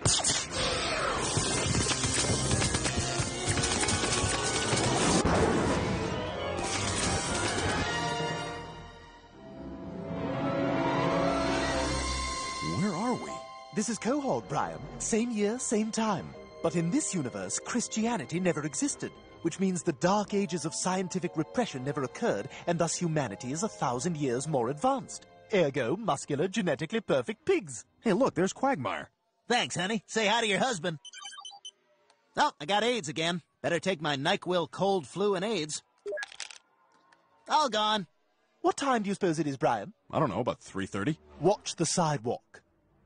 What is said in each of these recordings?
Where are we? This is Quahog, Brian. Same year, same time. But in this universe, Christianity never existed, which means the dark ages of scientific repression never occurred, and thus humanity is 1,000 years more advanced. Ergo, muscular, genetically perfect pigs. Hey, look, there's Quagmire. Thanks, honey. Say hi to your husband. Oh, I got AIDS again. Better take my NyQuil cold flu and AIDS. All gone. What time do you suppose it is, Brian? I don't know, about 3:30. Watch the sidewalk.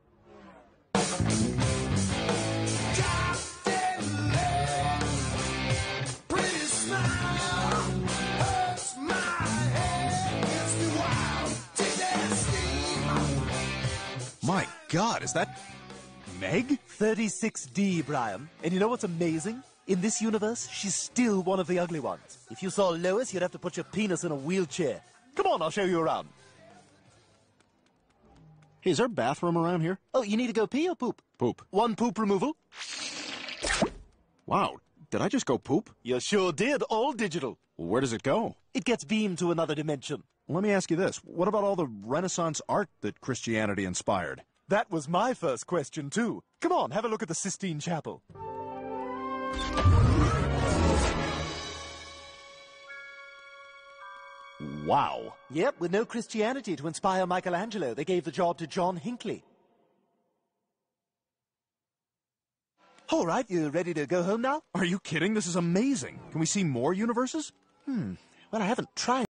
My God, is that Meg? 36D, Brian. And you know what's amazing? In this universe, she's still one of the ugly ones. If you saw Lois, you'd have to put your penis in a wheelchair. Come on, I'll show you around. Hey, is there a bathroom around here? Oh, you need to go pee or poop? Poop. One poop removal? Wow, did I just go poop? You sure did, all digital. Well, where does it go? It gets beamed to another dimension. Let me ask you this. What about all the Renaissance art that Christianity inspired? That was my first question, too. Come on, have a look at the Sistine Chapel. Wow. Yep, with no Christianity to inspire Michelangelo, they gave the job to John Hinckley. All right, you ready to go home now? Are you kidding? This is amazing. Can we see more universes? Well, I haven't tried.